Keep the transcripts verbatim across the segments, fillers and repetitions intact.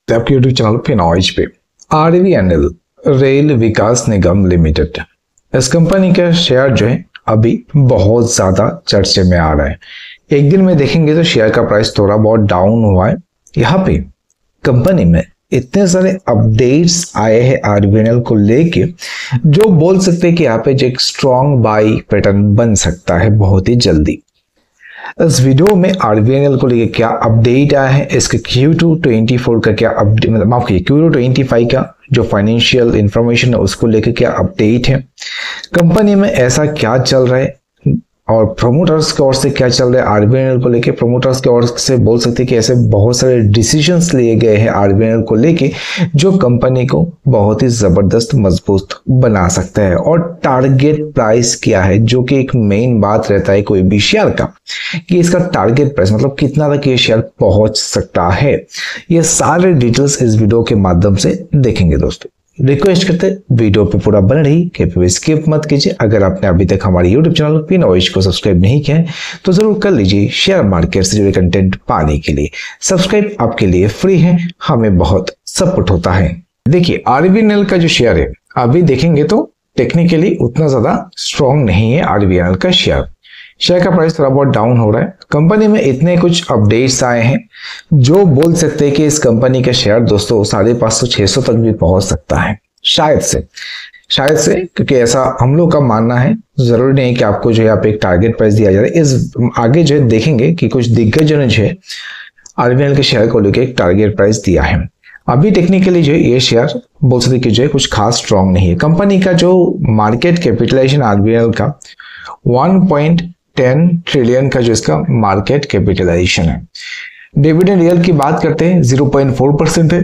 तो आपके YouTube channel फिनॉइज पे RVNL rail Vikas Nigam limited, इस कंपनी का शेयर जो है अभी बहुत ज्यादा चर्चे में आ रहा है। एक दिन में देखेंगे तो शेयर का प्राइस थोड़ा बहुत डाउन हुआ है। यहाँ पे कंपनी में इतने सारे अपडेट्स आए हैं आरवीएनएल को लेके, जो बोल सकते हैं कि यहाँ पे जो एक स्ट्रॉन्ग बाई पैटर्न बन सकता है बहुत ही जल्दी। इस वीडियो में आरवीएनएल को लेके क्या अपडेट आया है, इसके क्यू टू ट्वेंटी फोर का क्या अपडेट, मतलब माफ कीजिए क्यू टू ट्वेंटी फाइव का जो फाइनेंशियल इंफॉर्मेशन है उसको लेके क्या अपडेट है, कंपनी में ऐसा क्या चल रहा है और प्रोमोटर्स की ओर से क्या चल रहा है आरवीएनएल को लेके। प्रोमोटर्स की ओर से बोल सकते हैं कि ऐसे बहुत सारे डिसीजंस लिए गए हैं आरवीएनएल को लेके जो कंपनी को बहुत ही जबरदस्त मजबूत बना सकता है। और टारगेट प्राइस क्या है, जो कि एक मेन बात रहता है कोई भी शेयर का, कि इसका टारगेट प्राइस मतलब कितना तक ये शेयर पहुंच सकता है। ये सारे डिटेल्स इस वीडियो के माध्यम से देखेंगे। दोस्तों रिक्वेस्ट करते हैं वीडियो पे पूरा बन रही कि स्किप मत कीजिए। अगर आपने अभी तक हमारे यूट्यूब चैनल फिनॉइज को सब्सक्राइब नहीं किया है तो जरूर कर लीजिए। शेयर मार्केट से जुड़े कंटेंट पाने के लिए सब्सक्राइब आपके लिए फ्री है, हमें बहुत सपोर्ट होता है। देखिए आरवीएनएल का जो शेयर है अभी देखेंगे तो टेक्निकली उतना ज्यादा स्ट्रॉन्ग नहीं है। आरवीएनएल का शेयर शेयर का प्राइस थोड़ा बहुत डाउन हो रहा है। कंपनी में इतने कुछ अपडेट्स आए हैं जो बोल सकते हैं कि इस कंपनी का शेयर दोस्तों साढ़े पांच सौ छह सौ तक भी पहुंच सकता है, शायद से शायद से क्योंकि ऐसा हम लोग का मानना है। जरूरी नहीं है कि आपको जो है यहाँ पे एक टारगेट प्राइस दिया जा रहा है। इस आगे जो है देखेंगे कि कुछ दिग्गजों ने जो है आरवीएनएल के शेयर को लेकर एक टारगेट प्राइस दिया है। अभी टेक्निकली जो है ये शेयर बोल सकते कि जो है कुछ खास स्ट्रॉन्ग नहीं है। कंपनी का जो मार्केट कैपिटलाइजेशन आरवीएनएल का वन पॉइंट टेन ट्रिलियन का जो इसका मार्केट कैपिटलाइजेशन है। डिविडेंड यील्ड की बात करते हैं ज़ीरो पॉइंट फोर परसेंट है।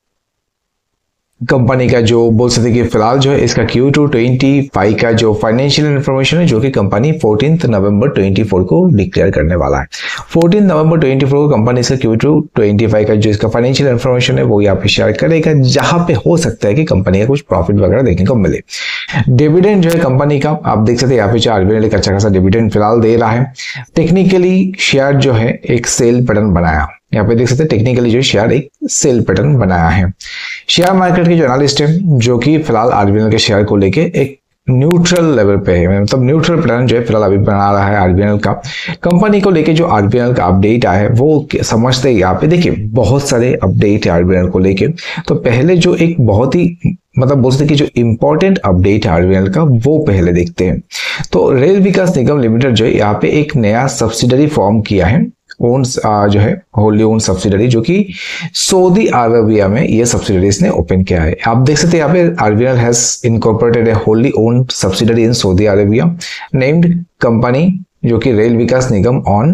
कंपनी का जो बोल सकते कि फिलहाल जो है इसका क्यू टू ट्वेंटी फाइव का जो फाइनेंशियल इंफॉर्मेशन है जो कि कंपनी फोर्टीन नवंबर ट्वेंटी फोर को डिक्लेयर करने वाला है। फोर्टीन नवंबर ट्वेंटी फोर को कंपनी से क्यू टू ट्वेंटी फाइव का जो इसका फाइनेंशियल इंफॉर्मेशन है वो यहाँ पे शेयर करेगा, जहां पे हो सकता है कि कंपनी का कुछ प्रॉफिट वगैरह देखने को मिले। डिविडेंड जो है कंपनी का आप देख सकते हैं यहाँ पे जो आरवीएनएल एक अच्छा खासा डिविडेंड फिलहाल दे रहा है। टेक्निकली शेयर जो है एक सेल पैटर्न बनाया, यहाँ पे देख सकते हैं टेक्निकली जो शेयर एक सेल पैटर्न बनाया है। शेयर मार्केट के जो एनालिस्ट है जो कि फिलहाल आरवीएनएल के शेयर को लेके एक न्यूट्रल लेवल पे है, मतलब न्यूट्रल पैटर्न जो है फिलहाल अभी बना रहा है आरवीएनएल का। कंपनी को लेके जो आरवीएनएल का अपडेट आया है वो समझते हैं। यहाँ पे देखिए बहुत सारे अपडेट है आरवीएनएल को लेके। तो पहले जो एक बहुत ही मतलब बोल सकते कि जो इंपॉर्टेंट अपडेट है आरवीएनएल का वो पहले देखते हैं। तो रेल विकास निगम लिमिटेड जो है यहाँ पे एक नया सब्सिडरी फॉर्म किया है, ओन जो है होली ओन सब्सिडरी, जो कि सऊदी अरेबिया में ये सब्सिडरी इसने ओपन किया है। आप देख सकते हैं यहाँ पे RVNL has incorporated a wholly owned subsidiary in Saudi Arabia named company जो कि Rail Vikas Nigam on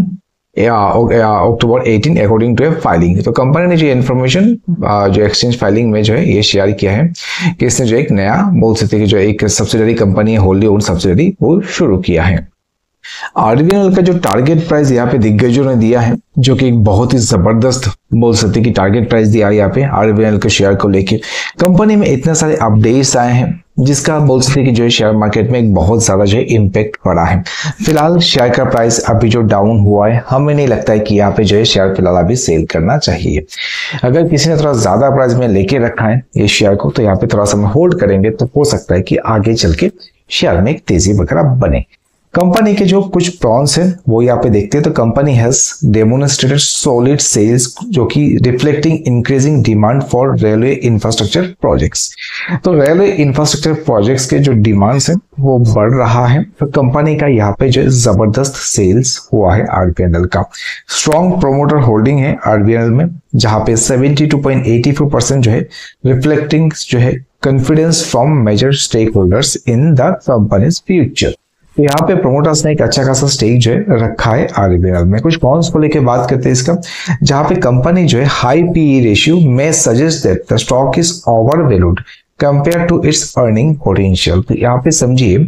October eighteen according to a filing. तो कंपनी ने जो इन्फॉर्मेशन जो एक्सचेंज फाइलिंग में जो है ये शेयर किया है कि इसने जो एक नया बोल सकते कि जो एक सब्सिडरी कंपनी है होली ओन सब्सिडरी वो शुरू किया है। आरवीएनएल का जो टारगेट प्राइस यहाँ पे दिग्गजों ने दिया है जो कि एक बहुत ही जबरदस्त बोल सकते कि टारगेट प्राइस दिया है यहाँ पे आरवीएनएल के शेयर को लेके। कंपनी में इतने सारे अपडेट्स आए हैं जिसका बोल सकते कि जो है शेयर मार्केट में एक बहुत ज्यादा जो है इम्पैक्ट पड़ा है। फिलहाल शेयर का प्राइस अभी जो डाउन हुआ है, हमें नहीं लगता है कि यहाँ पे जो है शेयर फिलहाल अभी सेल करना चाहिए। अगर किसी ने थोड़ा ज्यादा प्राइस में लेके रखा है ये शेयर को तो यहाँ पे थोड़ा सा होल्ड करेंगे तो हो सकता है कि आगे चल के शेयर में एक तेजी वगैरह बने। कंपनी के जो कुछ प्रॉन्स है वो यहाँ पे देखते हैं। तो company has demonstrated solid sales जो कि reflecting increasing demand for railway infrastructure projects. तो रेलवे इंफ्रास्ट्रक्चर प्रोजेक्ट्स के जो डिमांड्स है वो बढ़ रहा है। तो कंपनी का यहाँ पे जो जबरदस्त सेल्स हुआ है आरवीएनएल का। स्ट्रॉन्ग प्रोमोटर होल्डिंग है आरवीएनएल में जहाँ पे seventy two point eighty four percent जो है रिफ्लेक्टिंग जो है confidence from major stake holders in the company's future. तो यहाँ पे प्रोमोटर्स ने एक अच्छा खासा स्टेक जो है रखा है आरवीएनएल में। कुछ पॉइंट्स को लेके बात करते हैं इसका, जहाँ पे कंपनी जो है हाई पीई रेशियो में suggest that the stock is over valued compare to its earning potential. तो यहाँ पे समझिए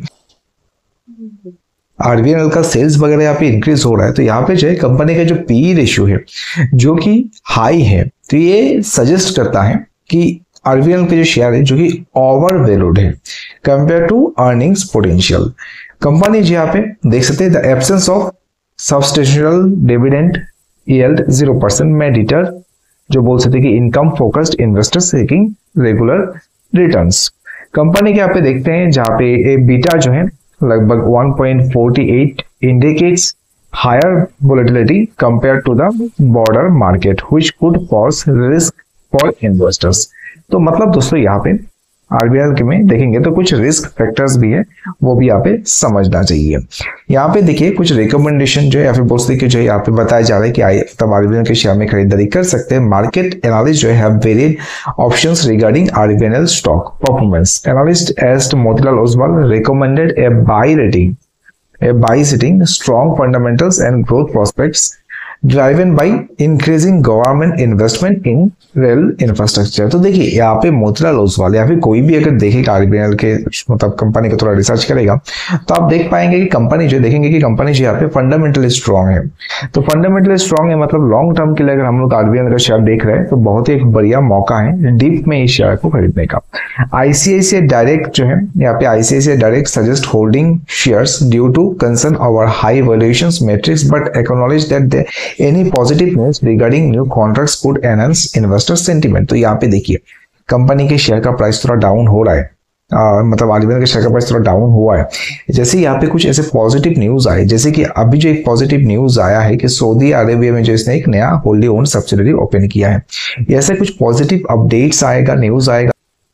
आरवीएनएल का सेल्स वगैरह यहाँ पे इंक्रीज हो रहा है तो यहाँ पे जो है कंपनी का जो पीई रेशियो है जो कि हाई है तो ये सजेस्ट करता है कि आरवीएनएल के जो शेयर है जो कि ओवर वैल्यूड है compare to earnings potential. Company जी यहाँ पे देख सकते हैं the absence of substantial dividend yield zero percent में डिटर जो बोल सकते कि income focused investor seeking regular returns. Company के यहाँ पे देखते हैं जहाँ पे बीटा जो है लगभग one point four eight indicates higher volatility compare to the border market which could pose risk for investors. तो मतलब दोस्तों यहाँ पे आरबीएल के में देखेंगे तो कुछ रिस्क फैक्टर्स भी है, वो भी यहाँ पे समझना चाहिए। यहाँ पे देखिए कुछ रिकमेंडेशन जो है या फिर बोल सकते जो है यहाँ पे बताया जा रहा है कि आई तब आरबीएल के शेयर में खरीदारी कर सकते हैं। मार्केट एनालिस्ट जो है varied options regarding RBL stock performance. Analyst at Motilal Oswal recommended a buy rating a buy citing strong fundamentals and growth prospects driven by increasing government investment in rail infrastructure. तो देखिए यहाँ पे मोतीलाल ओसवाल या फिर कोई भी अगर देखेगा आरबीएल के मतलब कंपनी को थोड़ा रिसर्च करेगा तो आप देख पाएंगे कि कंपनी जो देखेंगे कि कंपनी जो यहाँ पे फंडामेंटली स्ट्रॉन्ग है। तो फंडामेंटली स्ट्रॉन्ग है मतलब लॉन्ग टर्म के लिए अगर हम लोग आरबीएल का शेयर देख रहे हैं तो बहुत ही एक बढ़िया मौका है डीप में इस शेयर को खरीदने का। आईसीआईसीआई डायरेक्ट जो है यहाँ पे ICICI direct suggest holding shares due to concern over high valuations metrics but acknowledge that any positive news regarding new contracts could enhance investor sentiment। तो यहाँ पे देखिए कंपनी के शेयर का प्राइस थोड़ा डाउन हो रहा है, आ, मतलब आरबीएल के शेयर का प्राइस थोड़ा डाउन हुआ है। जैसे यहाँ पे कुछ ऐसे पॉजिटिव न्यूज आए, जैसे कि अभी जो एक पॉजिटिव न्यूज आया है कि सऊदी अरेबिया में जो इसने एक नया होल्डी ओन सब्सिडरी ओपन किया है, ऐसे कुछ पॉजिटिव अपडेट्स आएगा, न्यूज आएगा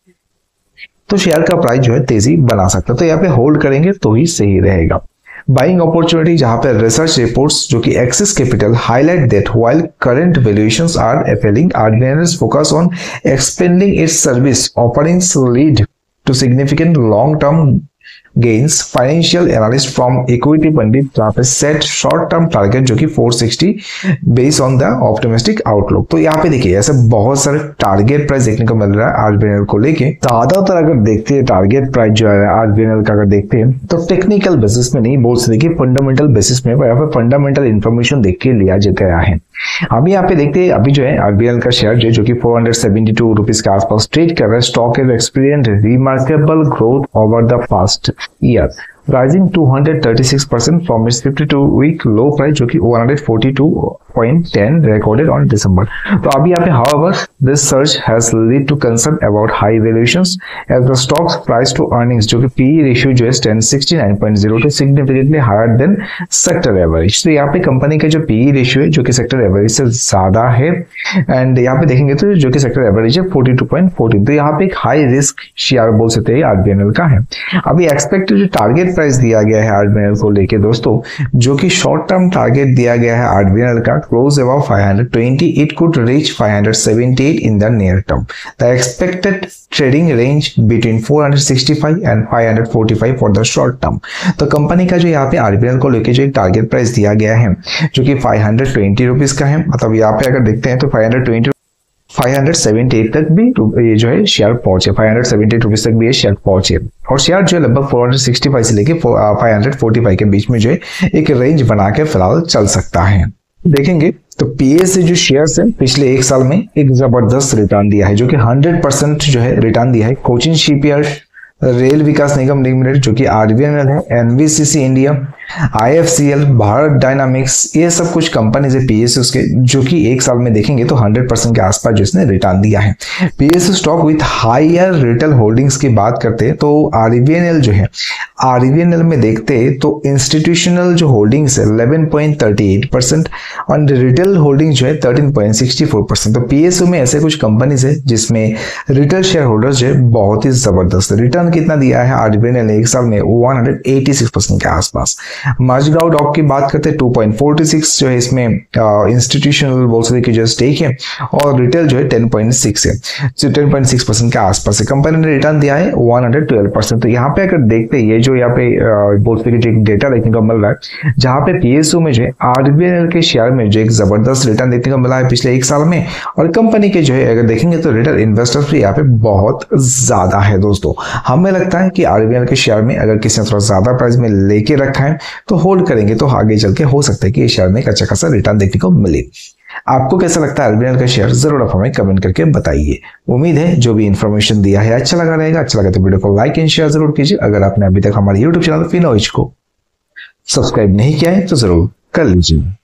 तो शेयर का प्राइस जो है तेजी बना सकता है। तो यहाँ पे होल्ड करेंगे तो ही सही रहेगा। बाइंग अपॉर्चुनिटी जहां पे रिसर्च रिपोर्ट्स जो कि Axis capital highlight that while current valuations are appealing RBL focus on expanding its service offerings lead to significant long term gains. Financial analyst from equity Pandit जहां पे सेट शॉर्ट टर्म टारगेट जो कि four sixty based on the optimistic outlook. तो यहाँ पे देखिए ऐसे बहुत सारे टारगेट प्राइस देखने को मिल रहा है आरबीएल को लेके। ज्यादातर अगर देखते हैं टारगेट प्राइस जो है आरबीएल का अगर देखते हैं तो टेक्निकल बेसिस में नहीं बोल सकते, फंडामेंटल बेसिस में या फिर फंडामेंटल इंफॉर्मेशन देख के लिया गया है। अभी यहाँ पे देखते हैं अभी जो है आरबीएल का शेयर जो जो कि four hundred seventy two rupees के आसपास ट्रेड कर रहा है। Stock is experience remarkable growth over the past year, rising two hundred thirty-six percent from its fifty-two week low price जो कि one hundred forty-two point one zero recorded on December। तो अभी यहाँ पे however this surge has led to concern about high valuations as the stock's price to earnings जो कि P E ratio जो है ten sixty-nine point zero two significantly higher than sector average। तो यहाँ पे कंपनी का जो P E ratio है जो कि sector average से ज्यादा है एंड यहाँ पे देखेंगे तो जो कि sector average है forty-two point one four। तो यहाँ पे एक हाई रिस्क शेयर बोल सकते हैं आरबीएल का है। अभी एक्सपेक्टेड जो टारगेट प्राइस दिया गया है आरबीएल को लेके दोस्तों जो कि शॉर्ट टर्म टारगेट दिया गया है आरबीएल का close about five hundred twenty, it could reach five hundred seventy-eight in the near term। The expected trading range between four hundred sixty-five and five hundred forty-five for the short term। तो company का जो यहाँ पे RBL को लेके जो एक target price दिया गया है जो कि five hundred twenty रुपीस का है, मतलब यहाँ पे अगर देखते हैं तो five hundred twenty five hundred seventy-eight तक भी ये जो है शेयर पहुंचे, five hundred seventy-eight रुपीस तक भी ये शेयर पहुंचे और शेयर जो है लगभग four hundred sixty-five से लेके five hundred forty-five के बीच में जो है एक रेंज बना के फिलहाल चल सकता है। देखेंगे तो पीएसयू जो शेयर्स है पिछले एक साल में एक जबरदस्त रिटर्न दिया है जो कि हंड्रेड परसेंट जो है रिटर्न दिया है। Cochin shipyard, Rail Vikas Nigam limited जो कि आरबीएल है, NVCC India, IFCL, Bharat Dynamics, ये सब कुछ कंपनीज है पीएसयू के जो कि एक साल में देखेंगे तो हंड्रेड परसेंट के आसपास जिसने रिटर्न दिया है। PSU stock with higher retail holdings की बात करते हैं तो आरबीएल जो है आरबीएल में देखते हैं तो इंस्टीट्यूशनल जो होल्डिंग्स है eleven point three eight percent और रिटेल होल्डिंग जो है thirteen point six four percent. तो पीएसयू में ऐसे कुछ कंपनीज है जिसमें रिटेल शेयर होल्डर्स जो है बहुत ही जबरदस्त रिटर्न कितना दिया है आरबीएल ने एक साल में one hundred eighty-six परसेंट के आसपास। माजगांव डॉक की बात करते हैं two point four six जो है इसमें इंस्टीट्यूशनल बोल सकते कि जो स्टेक है और रिटेल जो है ten point six है, जो ten point six परसेंट के आसपास है। कंपनी ने रिटर्न दिया है one hundred twelve परसेंट। तो यहाँ पे अगर देखते हैं ये जो यहाँ पे बोल सकते जो एक डेटा देखने को मिल रहा है जहाँ पे पीएसयू में जो है आरबीएल के शेयर में जो एक जबरदस्त रिटर्न देखने को मिला है पिछले एक साल में और कंपनी के जो है अगर देखेंगे तो रिटेल इन्वेस्टर्स भी यहाँ पे बहुत ज्यादा है। दोस्तों हमें लगता है कि आरबीएल के शेयर में अगर किसी ने थोड़ा ज्यादा प्राइस में लेके रखा है तो होल्ड करेंगे तो आगे चल के हो सकता है कि इस शेयर में एक अच्छा खासा रिटर्न देखने को मिले। आपको कैसा लगता है आरबीएल का शेयर जरूर आप हमें कमेंट करके बताइए। उम्मीद है जो भी इंफॉर्मेशन दिया है अच्छा लगा रहेगा। अच्छा लगा तो वीडियो को लाइक एंड शेयर जरूर कीजिए। अगर आपने अभी तक हमारे यूट्यूब चैनल फिनोइज को सब्सक्राइब नहीं किया है तो जरूर कर लीजिए।